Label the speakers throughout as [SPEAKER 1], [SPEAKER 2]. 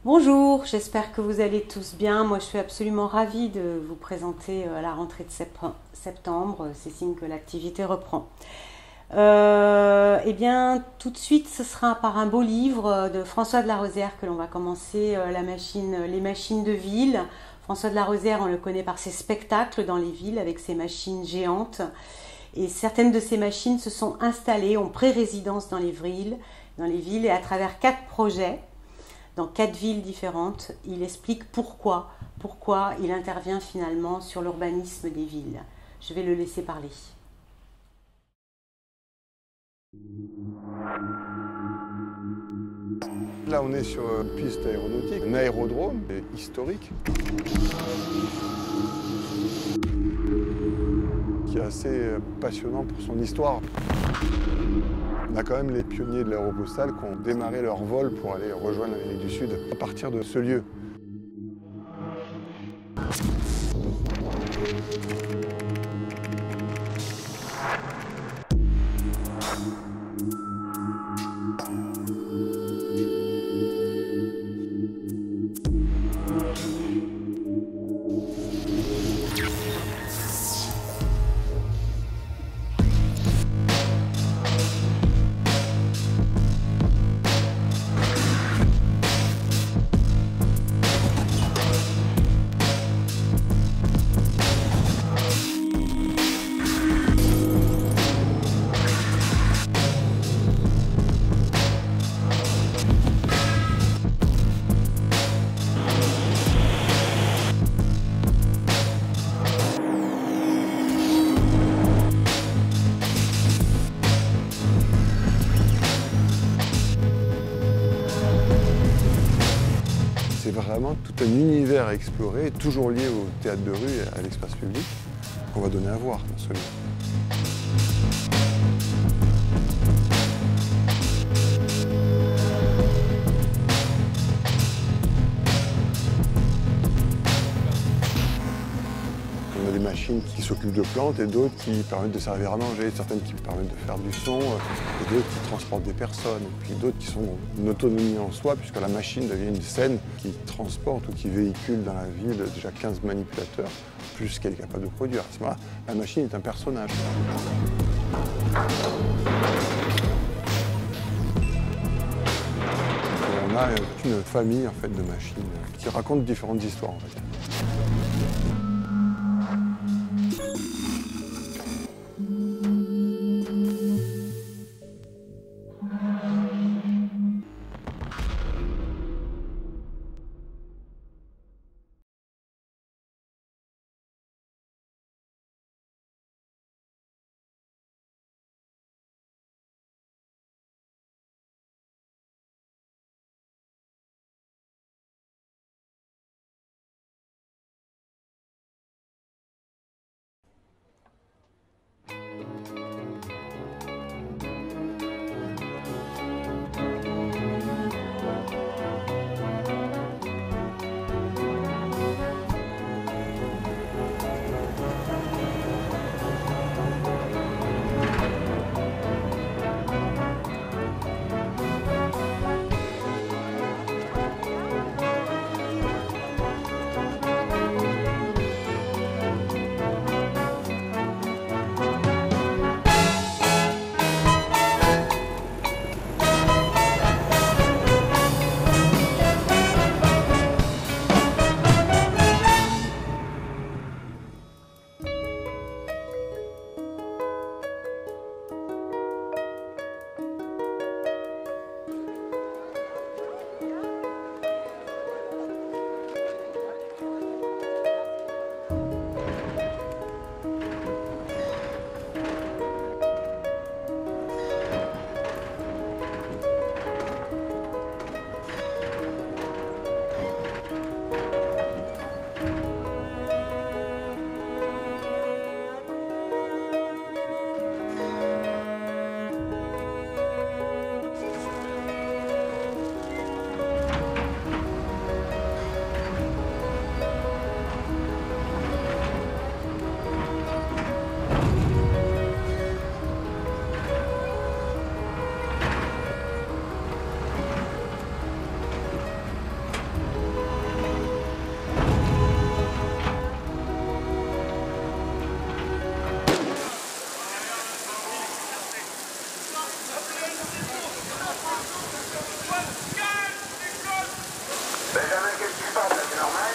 [SPEAKER 1] Bonjour, j'espère que vous allez tous bien. Moi, je suis absolument ravie de vous présenter la rentrée de septembre. C'est signe que l'activité reprend. Eh bien, tout de suite, ce sera par un beau livre de François de la Rosière que l'on va commencer, les machines de ville. François de la Rosière, on le connaît par ses spectacles dans les villes avec ses machines géantes. Et certaines de ces machines se sont installées, ont pré-résidence dans les villes et à travers 4 projets dans 4 villes différentes, il explique pourquoi il intervient finalement sur l'urbanisme des villes. Je vais le laisser parler.
[SPEAKER 2] Là, on est sur une piste aéronautique, un aérodrome historique qui est assez passionnant pour son histoire. On a quand même les pionniers de l'aéropostale qui ont démarré leur vol pour aller rejoindre l'Amérique du Sud à partir de ce lieu. C'est vraiment tout un univers à explorer, toujours lié au théâtre de rue et à l'espace public, qu'on va donner à voir dans ce lieu. On a des machines qui s'occupent de plantes et d'autres qui permettent de servir à manger, certaines qui permettent de faire du son, et d'autres qui transportent des personnes, et puis d'autres qui sont une autonomie en soi, puisque la machine devient une scène qui transporte ou qui véhicule dans la ville déjà 15 manipulateurs, plus ce qu'elle est capable de produire. À ce moment-là, la machine est un personnage. Et on a toute une famille en fait, de machines qui racontent différentes histoires. En fait.
[SPEAKER 3] Benjamin, qu'est-ce qui se passe là? C'est normal?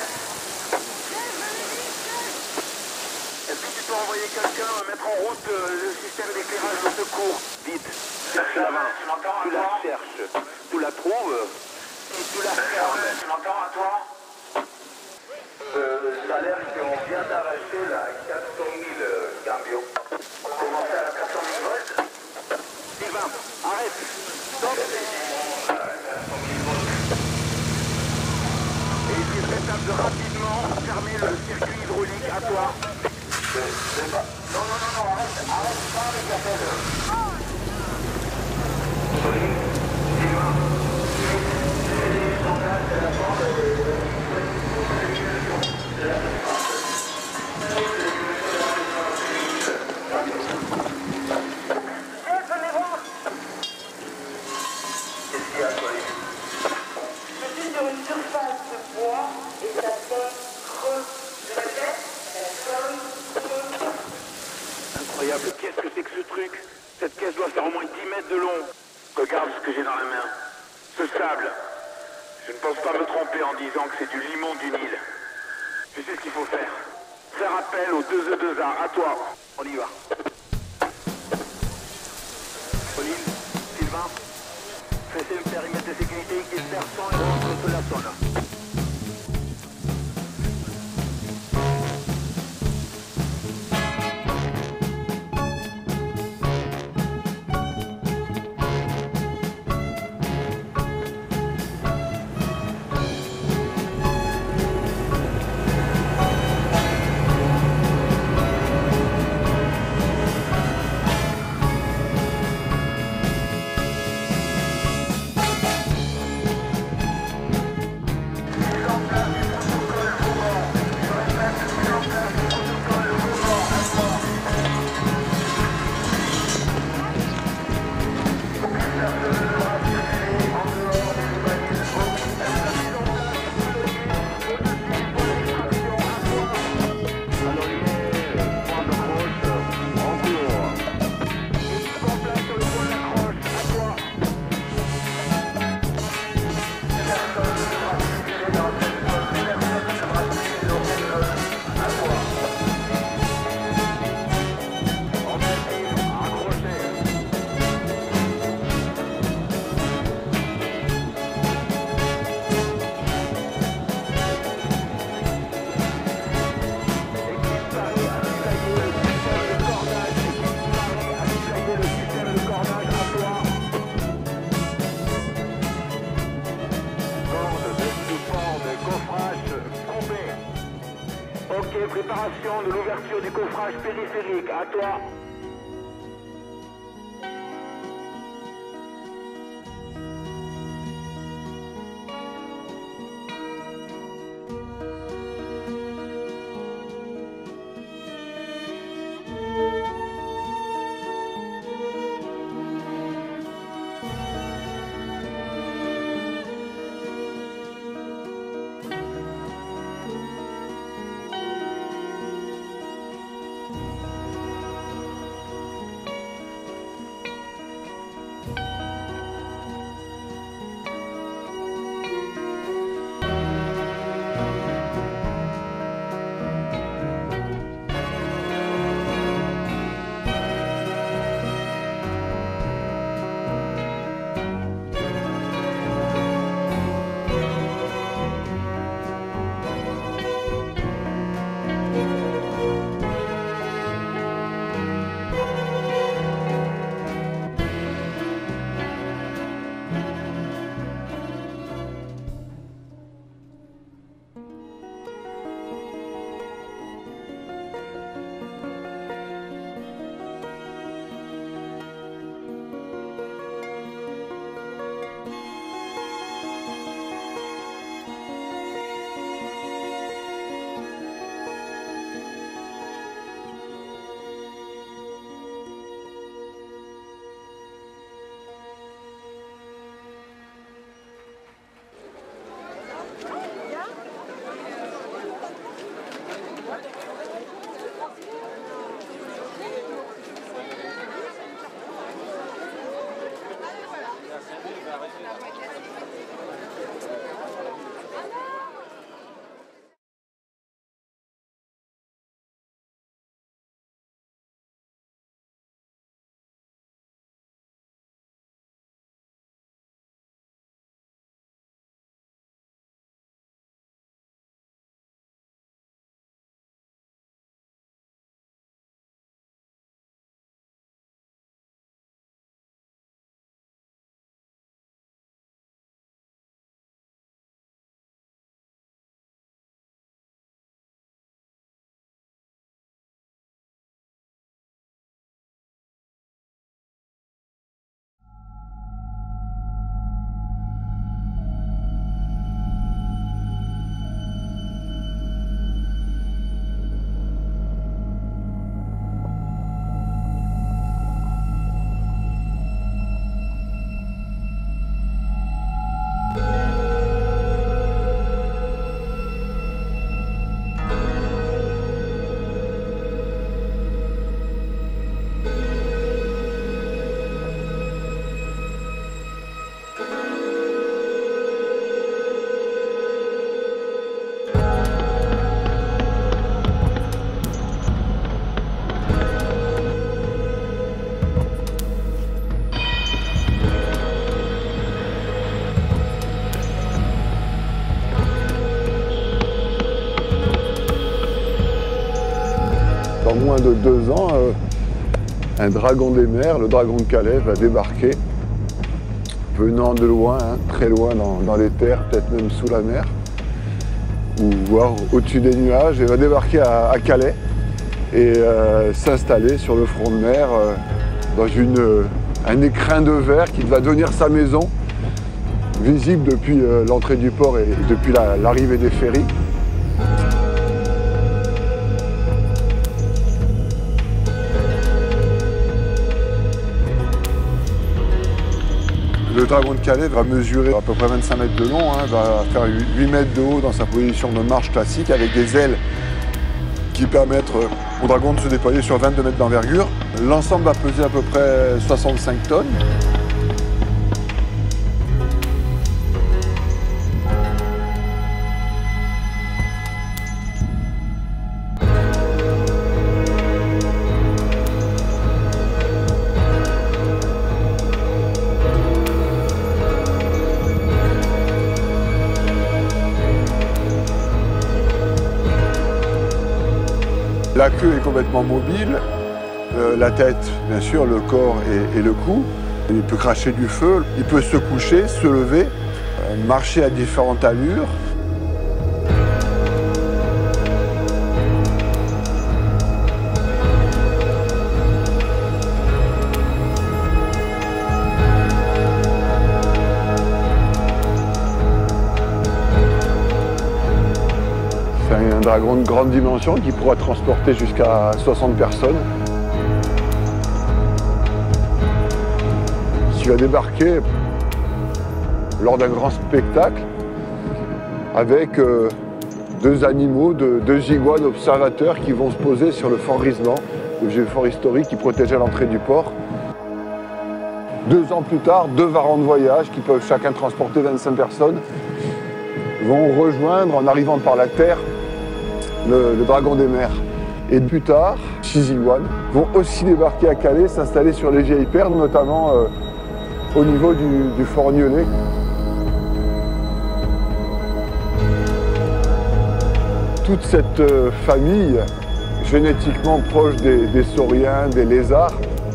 [SPEAKER 3] Est-ce que tu peux envoyer quelqu'un mettre en route le système d'éclairage de secours? Vite, cherche la main. Tu la cherches. Tu la trouves et tu la fermes. Tu m'entends à toi? Ça a l'air qu'on vient d'arracher la 400 000 cambio. Commencer à la 400 000 volts? Sylvain, arrête. Stop. Et il est traitable de rapidement fermer le circuit hydraulique à toi. Non, arrête pas avec la tête. Pauline, Sylvain, incroyable, qu'est-ce que c'est que ce truc? Cette caisse doit faire au moins 10 mètres de long. Regarde ce que j'ai dans la main. Ce sable. Je ne pense pas me tromper en disant que c'est du limon du Nil. Tu sais ce qu'il faut faire. Faire appel aux 2E2A. À toi. On y va. Pauline, Sylvain, faites un périmètre de sécurité qui est perçant et rentre sous la zone. Ok, préparation de l'ouverture du coffrage périphérique. À toi.
[SPEAKER 2] Dans moins de 2 ans, un dragon des mers, le dragon de Calais, va débarquer, venant de loin, hein, très loin dans les terres, peut-être même sous la mer, ou voire au-dessus des nuages, et va débarquer à Calais et s'installer sur le front de mer dans un écrin de verre qui va devenir sa maison, visible depuis l'entrée du port et depuis l'arrivée des ferries. Le dragon de Calais va mesurer à peu près 25 mètres de long, hein, va faire 8 mètres de haut dans sa position de marche classique avec des ailes qui permettent au dragon de se déployer sur 22 mètres d'envergure. L'ensemble va peser à peu près 65 tonnes. La queue est complètement mobile, la tête, bien sûr, le corps et le cou. Il peut cracher du feu, il peut se coucher, se lever, marcher à différentes allures. C'est un dragon de grande dimension qui pourra transporter jusqu'à 60 personnes. Qui va débarquer lors d'un grand spectacle avec 2 animaux, 2 iguanes observateurs qui vont se poser sur le fort Risement, le vieux fort historique qui protégeait l'entrée du port. 2 ans plus tard, 2 varans de voyage qui peuvent chacun transporter 25 personnes vont rejoindre, en arrivant par la terre, le dragon des mers. Et plus tard, 6 iguanes vont aussi débarquer à Calais, s'installer sur les vieilles perles, notamment au niveau du fort Nieulé. Toute cette famille, génétiquement proche des sauriens, des lézards,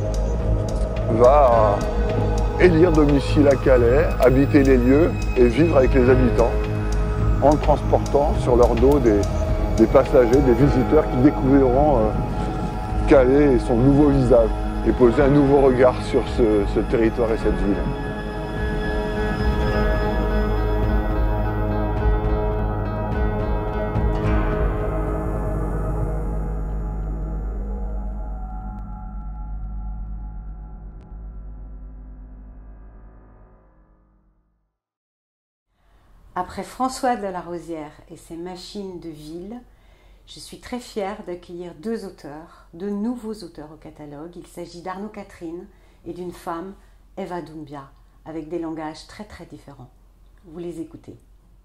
[SPEAKER 2] va élire domicile à Calais, habiter les lieux et vivre avec les habitants, en transportant sur leur dos des passagers, des visiteurs qui découvriront Calais et son nouveau visage et poser un nouveau regard sur ce territoire et cette ville.
[SPEAKER 1] Après François de la Rosière et ses machines de ville, je suis très fière d'accueillir 2 auteurs, 2 nouveaux auteurs au catalogue. Il s'agit d'Arnaud Catherine et d'une femme, Eva Doumbia, avec des langages très très différents. Vous les écoutez.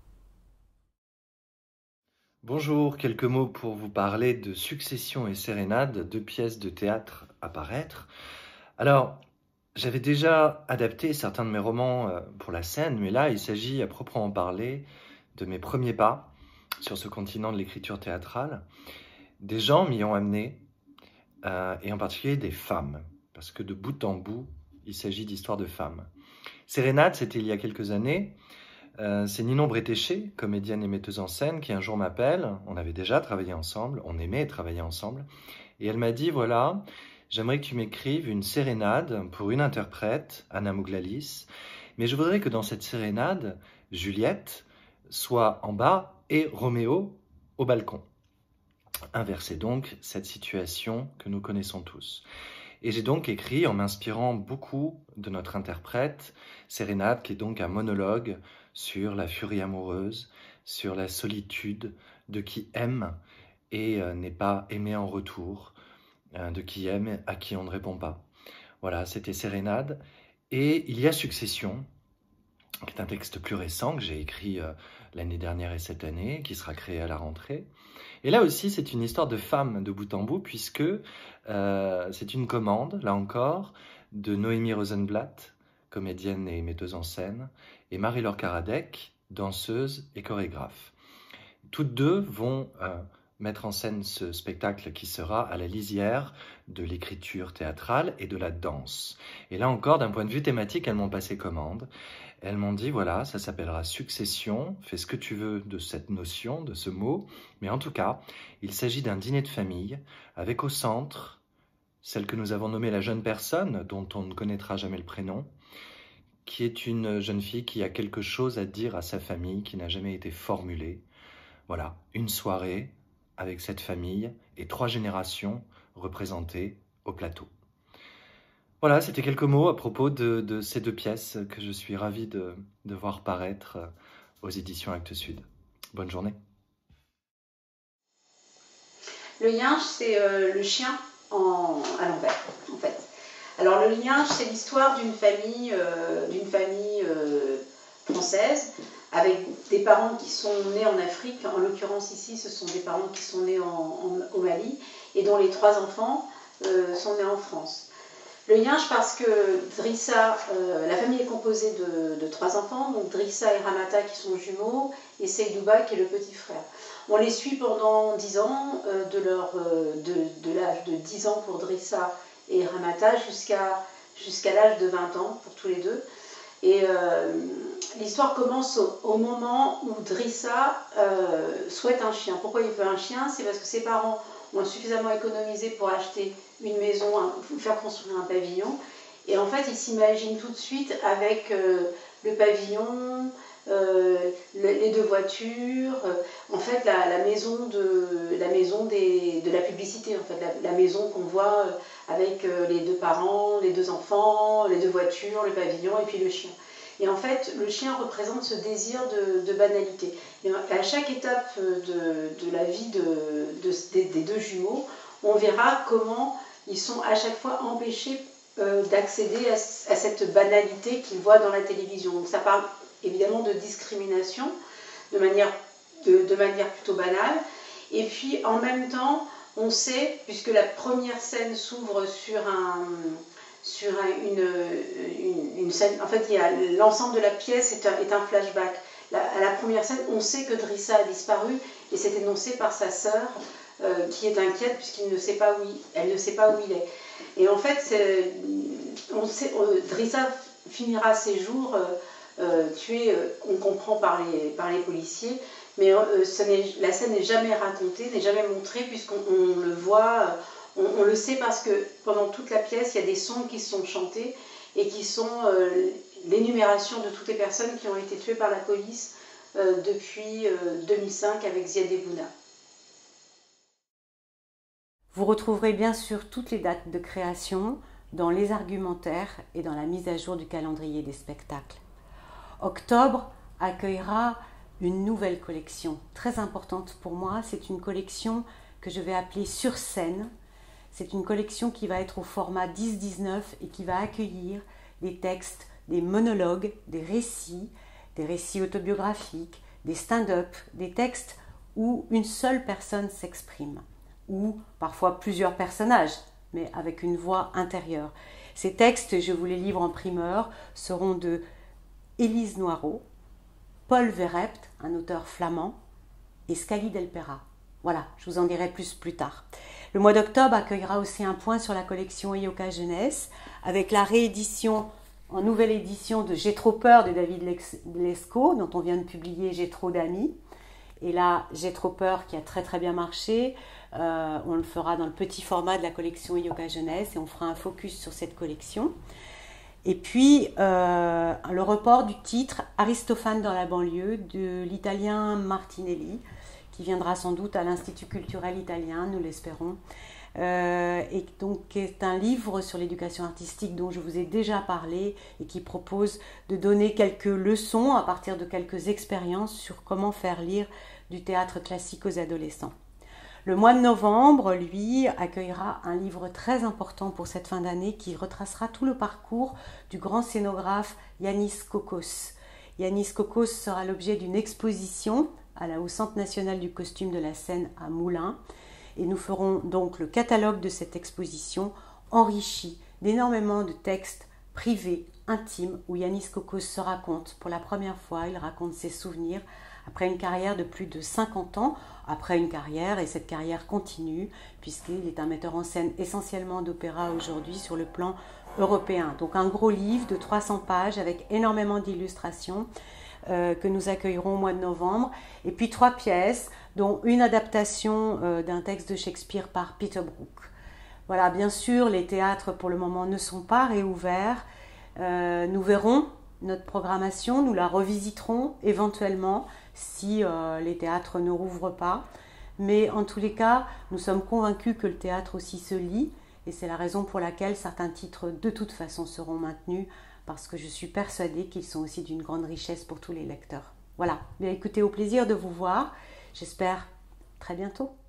[SPEAKER 4] Bonjour, quelques mots pour vous parler de Succession et Sérénade, 2 pièces de théâtre à paraître. Alors, j'avais déjà adapté certains de mes romans pour la scène, mais là, il s'agit à proprement parler de mes premiers pas sur ce continent de l'écriture théâtrale. Des gens m'y ont amené, et en particulier des femmes, parce que de bout en bout, il s'agit d'histoires de femmes. Sérénade, c'était il y a quelques années. C'est Ninon Bretéché, comédienne et metteuse en scène, qui un jour m'appelle. On avait déjà travaillé ensemble, on aimait travailler ensemble. Et elle m'a dit, voilà, j'aimerais que tu m'écrives une sérénade pour une interprète, Anna Mouglalis, mais je voudrais que dans cette sérénade, Juliette soit en bas et Roméo au balcon. Inverser donc cette situation que nous connaissons tous. Et j'ai donc écrit, en m'inspirant beaucoup de notre interprète, Sérénade, qui est donc un monologue sur la furie amoureuse, sur la solitude de qui aime et n'est pas aimé en retour, de qui aime à qui on ne répond pas. Voilà, c'était Sérénade. Et il y a Succession, qui est un texte plus récent que j'ai écrit l'année dernière et cette année, qui sera créé à la rentrée. Et là aussi, c'est une histoire de femme de bout en bout, puisque c'est une commande, là encore, de Noémie Rosenblatt, comédienne et metteuse en scène, et Marie-Laure Karadec, danseuse et chorégraphe. Toutes deux vont mettre en scène ce spectacle qui sera à la lisière de l'écriture théâtrale et de la danse. Et là encore, d'un point de vue thématique, elles m'ont passé commande. Elles m'ont dit, voilà, ça s'appellera succession, fais ce que tu veux de cette notion, de ce mot, mais en tout cas, il s'agit d'un dîner de famille, avec au centre celle que nous avons nommée la jeune personne, dont on ne connaîtra jamais le prénom, qui est une jeune fille qui a quelque chose à dire à sa famille, qui n'a jamais été formulée. Voilà, une soirée avec cette famille et 3 générations représentées au plateau. Voilà, c'était quelques mots à propos de ces 2 pièces que je suis ravi de voir paraître aux éditions Actes Sud. Bonne journée.
[SPEAKER 5] Le Yinche, c'est le chien à l'envers, en fait. Alors le Yinche, c'est l'histoire d'une famille française, avec des parents qui sont nés en Afrique. En l'occurrence ici, ce sont des parents qui sont nés au Mali, et dont les 3 enfants sont nés en France. Le Yinche parce que Drissa, la famille est composée de 3 enfants, donc Drissa et Ramata qui sont jumeaux, et Seydouba qui est le petit frère. On les suit pendant 10 ans, de l'âge de 10 ans pour Drissa et Ramata jusqu'à l'âge de 20 ans pour tous les deux. Et l'histoire commence au moment où Drissa souhaite un chien. Pourquoi il veut un chien? C'est parce que ses parents ont suffisamment économisé pour acheter une maison, faire construire un pavillon. Et en fait, il s'imagine tout de suite avec le pavillon, les 2 voitures, en fait la maison de la publicité, en fait, la maison qu'on voit avec les 2 parents, les 2 enfants, les 2 voitures, le pavillon et puis le chien. Et en fait, le chien représente ce désir de banalité. Et à chaque étape de la vie des 2 jumeaux, on verra comment ils sont à chaque fois empêchés d'accéder à cette banalité qu'ils voient dans la télévision. Donc ça parle évidemment de discrimination, de manière plutôt banale. Et puis en même temps, on sait, puisque la première scène s'ouvre sur une scène, en fait l'ensemble de la pièce est un flashback. À la première scène, on sait que Drissa a disparu, et c'est énoncé par sa sœur qui est inquiète puisqu'elle ne sait pas où il est. Et en fait, Drissa finira ses jours tué, on comprend par les policiers, mais la scène n'est jamais racontée, n'est jamais montrée, puisqu'on le voit, on le sait parce que pendant toute la pièce, il y a des sons qui sont chantés et qui sont l'énumération de toutes les personnes qui ont été tuées par la police depuis 2005 avec Ziad Bouna.
[SPEAKER 1] Vous retrouverez bien sûr toutes les dates de création dans les argumentaires et dans la mise à jour du calendrier des spectacles. Octobre accueillera une nouvelle collection très importante pour moi. C'est une collection que je vais appeler Sur scène. C'est une collection qui va être au format 10-19 et qui va accueillir des textes, des monologues, des récits autobiographiques, des stand-up, des textes où une seule personne s'exprime, ou parfois plusieurs personnages, mais avec une voix intérieure. Ces textes, je vous les livre en primeur, seront de Élise Noireau, Paul Verhept, un auteur flamand, et Scali Delpera. Voilà, je vous en dirai plus tard. Le mois d'octobre accueillera aussi un point sur la collection Eyoka Jeunesse, avec la réédition, en nouvelle édition, de J'ai trop peur de David Lescaut, dont on vient de publier J'ai trop d'amis. Et là, J'ai trop peur, qui a très bien marché. On le fera dans le petit format de la collection Eyoka Jeunesse, et on fera un focus sur cette collection. Et puis, le report du titre Aristophane dans la banlieue de l'italien Martinelli, qui viendra sans doute à l'Institut culturel italien, nous l'espérons, et donc est un livre sur l'éducation artistique dont je vous ai déjà parlé et qui propose de donner quelques leçons à partir de quelques expériences sur comment faire lire du théâtre classique aux adolescents. Le mois de novembre, lui, accueillera un livre très important pour cette fin d'année qui retracera tout le parcours du grand scénographe Yanis Kokos. Yanis Kokos sera l'objet d'une exposition au Centre national du costume de la Seine à Moulins. Et nous ferons donc le catalogue de cette exposition enrichi d'énormément de textes privés, intime où Yanis Kokos se raconte. Pour la première fois, il raconte ses souvenirs après une carrière de plus de 50 ans, après une carrière, et cette carrière continue, puisqu'il est un metteur en scène essentiellement d'opéra aujourd'hui sur le plan européen. Donc un gros livre de 300 pages avec énormément d'illustrations que nous accueillerons au mois de novembre, et puis 3 pièces, dont une adaptation d'un texte de Shakespeare par Peter Brook. Voilà, bien sûr, les théâtres pour le moment ne sont pas réouverts. Nous verrons notre programmation, nous la revisiterons éventuellement si les théâtres ne rouvrent pas. Mais en tous les cas, nous sommes convaincus que le théâtre aussi se lit, et c'est la raison pour laquelle certains titres de toute façon seront maintenus, parce que je suis persuadée qu'ils sont aussi d'une grande richesse pour tous les lecteurs. Voilà, bien écoutez, au plaisir de vous voir, j'espère très bientôt.